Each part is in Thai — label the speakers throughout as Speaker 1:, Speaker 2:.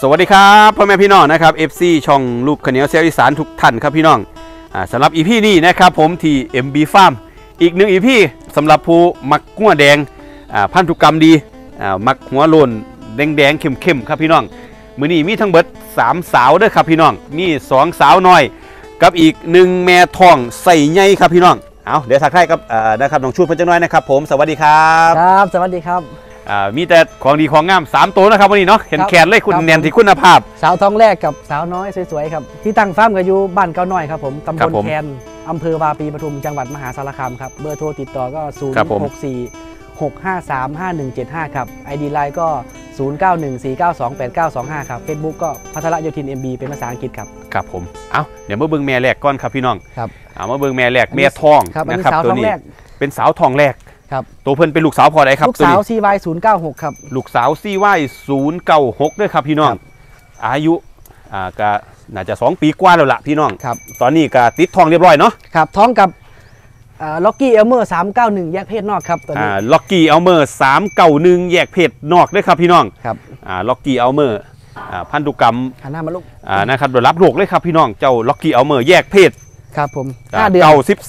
Speaker 1: สวัสดีครับพ่อแม่พี่น้องนะครับ FC ช่องลูกขเหนียวเซลอีสานทุกท่านครับพี่น้องสำหรับ EP นี้นะครับผมที่ MB Farm อีกหนึ่ง EP สำหรับผู้มักหัวแดงพันธุกรรมดีมักหัวโลนแดงเข้มครับพี่น้องมื้อนี้มีทั้งเบิด3สาวเด้อครับพี่น้องมี2สาวน้อยกับอีก1แม่ท้องใส่ใหญ่ครับพี่น้องเอาเดี๋ยวทักทายกับนะครับน้องชูดเพิ่นจังน้อยนะครับผมสวัสดีครับ
Speaker 2: ครับสวัสดีครับ
Speaker 1: มีแต่ของดีของงาม3ตัวนะครับวันนี้เนาะแขนเลยคุณเนียนที่คุณภาพ
Speaker 2: สาวท้องแรกกับสาวน้อยสวยๆครับที่ตั้งฟาร์มกันอยู่บ้านเก้าน้อยครับผมตำบลแคนอำเภอวาปีปทุมจังหวัดมหาสารคามครับเบอร์โทรติดต่อก็064-653-5175ครับ ID ไลน์ก็0914928925ครับ Facebook ก็พัทรโยธิน MB เป็นภาษาอังกฤษครับ
Speaker 1: ครับผมเดี๋ยวมาเบิ่งแม่แรกก่อนครับพี่น้อง
Speaker 2: ครับ
Speaker 1: มาเบิ่งแม่แรกแม่ท้อง
Speaker 2: นะครับตัวนี้
Speaker 1: เป็นสาวท้องแรก
Speaker 2: ครับ
Speaker 1: ตัวเพิ่นเป็นลูกสาวพอได้ครับ
Speaker 2: ลูกสาว CY 096ครับ
Speaker 1: ลูกสาว CY 096ด้วยครับพี่น้องอายุก็น่าจะ2ปีกว่าแล้วล่ะพี่น้อง
Speaker 2: ครับ
Speaker 1: ตอนนี้ก็ติดท้องเรียบร้อยเนาะ
Speaker 2: ครับท้องกับล็อกกี้เอลเมอร์391แยกเพศนอกครับตัวนี้
Speaker 1: ล็อกกี้เอลเมอร์391แยกเพศนอกด้วยครับพี่น้อง
Speaker 2: ครับล็
Speaker 1: อกกี้เอลเมอร์พันธุกรรม
Speaker 2: หน้ามาลูก
Speaker 1: นะครับโดยรับโรคเลยครับพี่น้องเจ้าล็อกกี้เอลเมอร์แยกเพศ
Speaker 2: ครับผม5 เดือน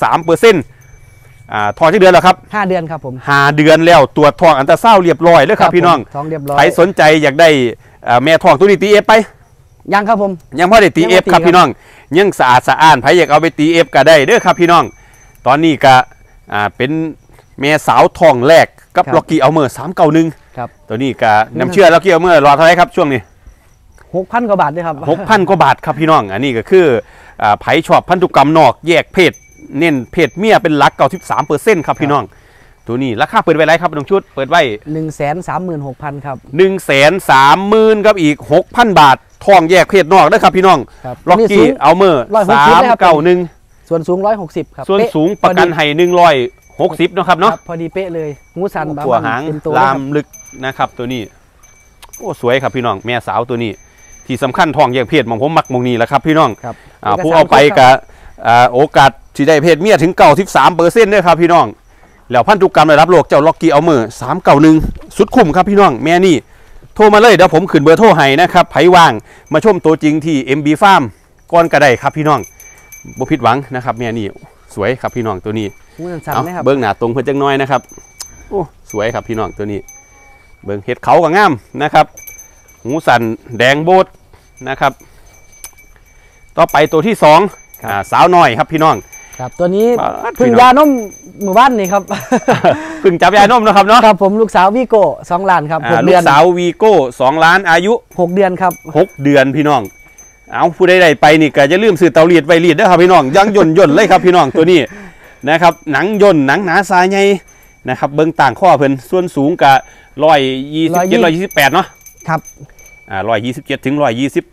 Speaker 1: ท้องที่เดือนแล้วครับ
Speaker 2: 5 เดือนครับผม
Speaker 1: 5 เดือนแล้วตรวจท้องอันตราซาวด์เรียบร้อยเลยครับพี่น้อง
Speaker 2: ท้องเรียบร้อย
Speaker 1: ใครสนใจอยากได้แม่ท้องตัวนี้ตีเอฟไป
Speaker 2: ยังครับผม
Speaker 1: ยังพอได้ตีเอฟครับพี่น้องยังสะอาดสะอ้านใครอยากเอาไปตีเอฟก็ได้เด้อครับพี่น้องตอนนี้ก็เป็นแม่สาวท้องแรกกับล็อกกี้เอลเมอร์391
Speaker 2: ครับ
Speaker 1: ตัวนี้ก็น้ำเชื่อล็อกกี้เอลเมอร์รอเท่าไหร่ครับช่วงนี้
Speaker 2: 6,000 กว่าบาทด้วยครับ
Speaker 1: 6,000 กว่าบาทครับพี่น้องอันนี้ก็คือไผชอบพันธุกรรมนอกแยกเพศเน้นเพศเมียเป็นหลัก 93% ครับพี่น้องตัวนี้ราคาเปิดไว้ไรครับน้องชุดเปิดไว้
Speaker 2: 136,000 ครับ
Speaker 1: 130,000กับอีก 6,000 บาททองแยกเพศนอกนะครับพี่น้องล็อกกี้เอลเมอร์391
Speaker 2: ส่วนสูง160ครับ
Speaker 1: ส่วนสูงประกันให้160นะครับเนาะ
Speaker 2: พอดีเป๊ะเลยหูสัน
Speaker 1: ตัวหางลามลึกนะครับตัวนี้โอ้สวยครับพี่น้องแม่สาวตัวนี้ที่สำคัญทองแยกเพศมองผมมักมองนี้แหละครับพี่น้องผู้เอาไปกับโอกาสที่ได้เพศเมียถึง 93% ด้วยครับพี่น้องแล้วพันธุกรรมได้รับโรคเจ้าล็อกกี้เอลเมอร์391สุดคุ้มครับพี่น้องแม่นี่โทรมาเลยเดี๋ยวผมขึ้นเบอร์โทรให้นะครับไผว่างมาชมตัวจริงที่ MB Farm ก่อนก็ได้ครับพี่น้องบ่ผิดหวังนะครับแม่นี่สวยครับพี่น้องตัวนี้เบิ้งหน้าตรงเพิ่นจังน้อยนะครับโอ้สวยครับพี่น้องตัวนี้เบิ้งเห็ดเขาก็งามนะครับหูสันแดงโบดนะครับต่อไปตัวที่2สาวน้อยครับพี่น้อง
Speaker 2: ครับตัวนี้พึ่งยานมหมู่บ้านนี่ครับ
Speaker 1: พึ่งจับยานมนะครับเนาะ
Speaker 2: ครับผมลูกสาววีโก้2 ล้านครับ
Speaker 1: 6 เดือนลูกสาววีโก้2 ล้านอายุ
Speaker 2: 6 เดือนครับ
Speaker 1: 6 เดือนพี่น้องเอาผู้ใดๆไปนี่ก็จะลืมซื้อเตารีดไวรีดด้วยครับพี่น้องยังย่นเลยครับพี่น้องตัวนี้นะครับหนังย่นหนังหนาสายใหญ่นะครับเบิ้งต่างข้อเพิ่นส่วนสูงกับ127-128เนาะ
Speaker 2: ครับ
Speaker 1: 127ถึง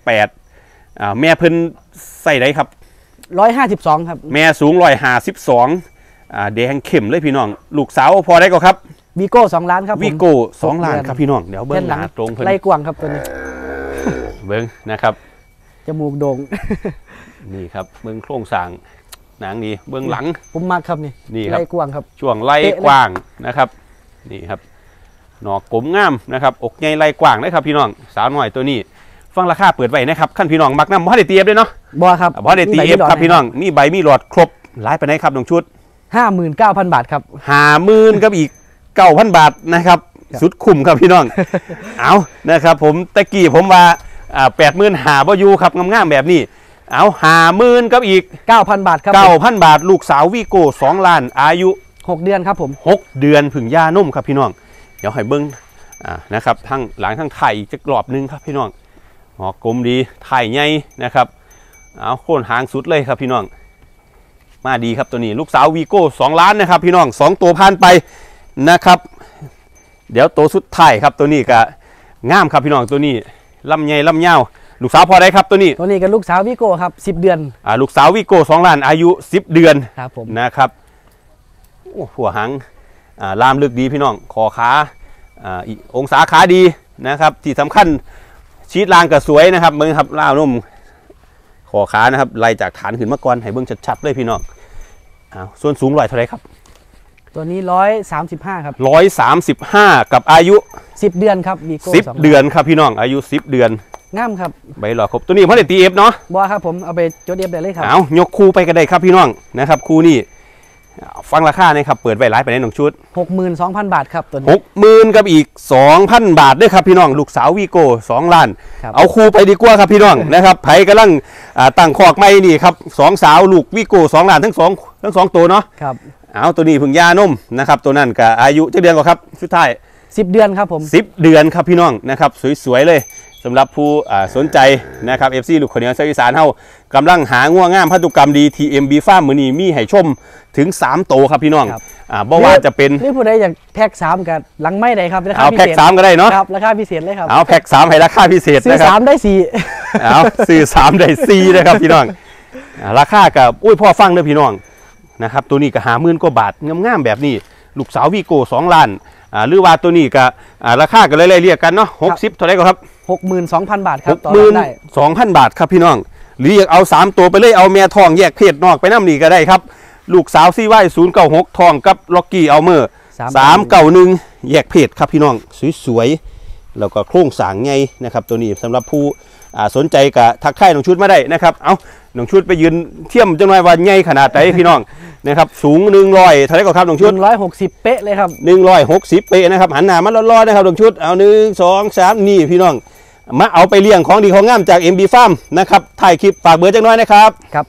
Speaker 1: 128แม่เพิ่นใส่ได้ครับ
Speaker 2: 152ครับ
Speaker 1: แม่สูง152แดงเข้มเลยพี่น้องลูกสาวพอได้ก็ครับ
Speaker 2: วีโก้2 ล้านครับ
Speaker 1: วีโก้2 ล้านครับพี่น้องเดี๋ยวเบิ้งหน้าตรง
Speaker 2: เพิ่นไล่กวางครับตัวนี้
Speaker 1: เบิ้งนะครับ
Speaker 2: จมูกโด่ง
Speaker 1: นี่ครับเบิ้งโครงสร้างหนังนี่เบื้องหลัง
Speaker 2: ผมมากครับนี่ไล่กว้างครับ
Speaker 1: ช่วงไล่กว้างนะครับนี่ครับหนอกกลมงามนะครับอกใหญ่ไล่กว้างนะครับพี่น้องสาวหน่อยตัวนี้ฟังราคาเปิดไว้นะครับขั้นพี่น้องมักน้ำบ่ได้ตีเอฟด้วยเนาะ
Speaker 2: บ่ครับ
Speaker 1: บ่ได้ตีเอฟครับพี่น้องมีใบมีหลอดครบหลายไปไหนครับน้องชุด
Speaker 2: 59,000 บาทครับ
Speaker 1: 50,000กับอีก 9,000 บาทนะครับสุดคุ้มครับพี่น้องเอานะครับผมตะกี้ผมว่า80,000หาบ่อยู่ครับงามๆแบบนี้เอา50,000กับอีก
Speaker 2: 9,000 บาทครับ
Speaker 1: 9,000 บาทลูกสาววีโก้2 ล้านอายุ
Speaker 2: 6 เดือนครับผม
Speaker 1: 6 เดือนผึ่งย่านมครับพี่น้องเดี๋ยวให้เบิ้งนะครับทั้งหลังทั้งไทยอีกจะกรอบนึงครับพี่น้องหอกกลมดีไทยใหญ่นะครับเอาโค่นหางสุดเลยครับพี่น้องมาดีครับตัวนี้ลูกสาววีโก้2 ล้านนะครับพี่น้อง2 ตัวผ่านไปนะครับเดี๋ยวตัวสุดท้ายครับตัวนี้ก็งามครับพี่น้องตัวนี้ลำใหญ่ลำยาวลูกสาวพอได้ครับตัวนี้
Speaker 2: กับลูกสาววีโก้ครับ10 เดือน
Speaker 1: ลูกสาววีโก้2 ล้านอายุ10 เดือน
Speaker 2: ครับผม
Speaker 1: นะครับโอ้หัวหางลามลึกดีพี่น้องคอขาองศาขาดีนะครับที่สำคัญชีดลางก็สวยนะครับเบิ้งครับล่านุ่มคอขานะครับไล่จากฐานขึ้นมาก่อนให้เบิ้งชัดๆเลยพี่น้องส่วนสูงเท่าไรครับ
Speaker 2: ตัวนี้135ครับ
Speaker 1: 135กับอายุ
Speaker 2: 10 เดือนครับวีโก้
Speaker 1: 10 เดือนครับพี่น้องอายุ10 เดือน
Speaker 2: งามครับ
Speaker 1: ใบหลอดครบตัวนี้เพราะเด็ดตีเอฟเนาะ
Speaker 2: บัวครับผมเอาไปจดเอฟได้เลยครับ
Speaker 1: เอายกคู่ไปก็ได้ครับพี่น้องนะครับคู่นี้ฟังราคาเนี่ยครับเปิดไว้หลายไปในหนึ่งชุด
Speaker 2: 62,000 บาทครับตัวนี้
Speaker 1: 60,000กับอีก 2,000 บาทด้วยครับพี่น้องลูกสาววีโก้2 ล้านเอาคู่ไปดีกว่าครับพี่น้องนะครับไผกำลังตั้งคอกไม่นี่ครับ2 สาวลูกวีโก้2 ล้านทั้ง2ตัวเนาะ
Speaker 2: ครับ
Speaker 1: เอาตัวนี้พึ่งยานมนะครับตัวนั้นก็อายุเดือนกว่าครับสุดท้าย
Speaker 2: 10 เดือนครับผม
Speaker 1: 10 เดือนครับพี่น้องนะครับสวยๆเลยสำหรับผู้สนใจนะครับ FC ลูกคนเหนือเสียงอีสานเฮากำลังหาง่วงง่ามพันธุกรรมดี TMB Farm มื้อนี้มีให้ชมถึง3โตครับพี่น้องบ่ว่าจะเป็น
Speaker 2: นี่ผู้ใดอยากแพ็ก3กับหลังไม่ได้ครับราคาพิเศษ
Speaker 1: เอาแพ็ก3ก็ได้เนาะ
Speaker 2: ครับราคาพิเศษเลยครับ
Speaker 1: เอาแพ็ก3ให้ราคาพิเศษ
Speaker 2: ซื้อ3ได้
Speaker 1: 4เอาซื้อ3ได้4นะครับพี่น้องราคากับอุ้ยพ่อฟังเด้อพี่น้องนะครับตัวนี้ก็50,000 กว่าบาทงามๆแบบนี้ลูกสาววีโก้2 ล้านหรือว่าตัวนี้ก็ราคาก็เลยเรียกกันเนาะ60เท่าไหร่ก็ครับ
Speaker 2: 62,000 บาทครับ
Speaker 1: ต่อได้62,000 บาทครับพี่น้องหรืออยากเอา3ตัวไปเลยเอาแม่ทองแยกเพศนอกไปน้ำนี่ก็ได้ครับลูกสาวซีไว้096ทองกับล็อกกี้เอาเมอร์391แยกเพศครับพี่น้องสวยๆแล้วก็โครงสร้างใหญ่นะครับตัวนี้สำหรับผู้สนใจกับทักทายน้องชุดมาได้นะครับเอาน้องชุดไปยืนเทียมจังหน่อยว่าใหญ่ขนาดไหนพี่น้องนะครับสูง100เท่าไหร่ก็ครับน้องชุด
Speaker 2: 160เป๊ะเลยครับ
Speaker 1: 160เป๊ะนะครับหันหน้ามาล้อๆนะครับน้องชุดเอา1 2 3นี่พี่น้องมาเอาไปเลี้ยงของดีของงามจาก MB Farm นะครับถ่ายคลิปฝากเบอร์จังน้อยนะครับ
Speaker 2: ครับ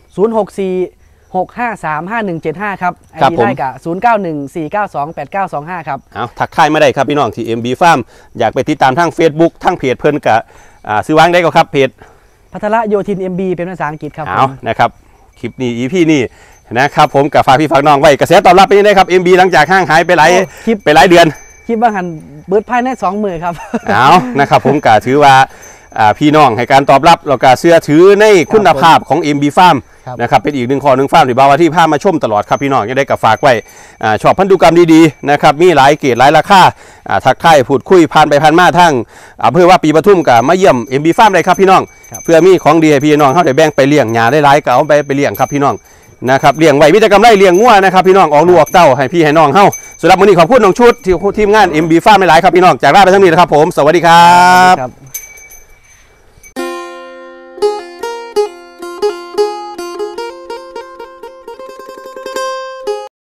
Speaker 2: 064-653-5175ครับไอดีได้กับ0914928925ครับ
Speaker 1: เอาทักทายมาได้ครับพี่น้องที่ MB Farm อยากไปติดตามทาง Facebook ทางเพจเพิ่นกับซื้อวางได้ก็ครับเพจ
Speaker 2: พัทรโยธิน MB เป็นภาษาอังกฤษครับ
Speaker 1: เอานะครับคลิปนี้ EP นี่นะครับผมกับฝากพี่ฝากน้องไว้กระแสตอบรับเป็นยังไงครับ MB หลังจากห่างหายไปหลายเดือน
Speaker 2: คลิปบางหันเบิร์ดภายใน2 มือครับ
Speaker 1: เอานะครับผมก็ถือว่าพี่น้องให้การตอบรับแล้วก็เชื่อถือในคุณภาพของ MB Farm นะครับเป็นอีกหนึ่งข้อหนึ่งฟาร์มที่บ่าวที่พามาชมตลอดครับพี่น้องยังได้กับฝากไว้ชอบพันธุกรรมดีๆนะครับมีหลายเกรดหลายราคาทักทายพูดคุยผ่านไปผ่านมาทั้งอำเภอว่าปีปทุมกับมาเยี่ยม MB Farm เลยครับพี่น้องเพื่อมีของดีให้พี่น้องเขาได้แบ่งไปเลี้ยงหญ้าได้หลายก็เอาไปเลี้ยงครับพี่น้องนะครับเลี้ยงไว้มีแต่กำไรเลี้ยงงัวนะครับพี่น้องออกลูกออกเต้าให้พี่ให้น้องเฮาสำหรับวันนี้ขอบคุณน้องชุดที่ทีมงาน MB Farm หลายครับพี่น้องจากราชไปทั้งนี้นะครับผมสวัสดีครับ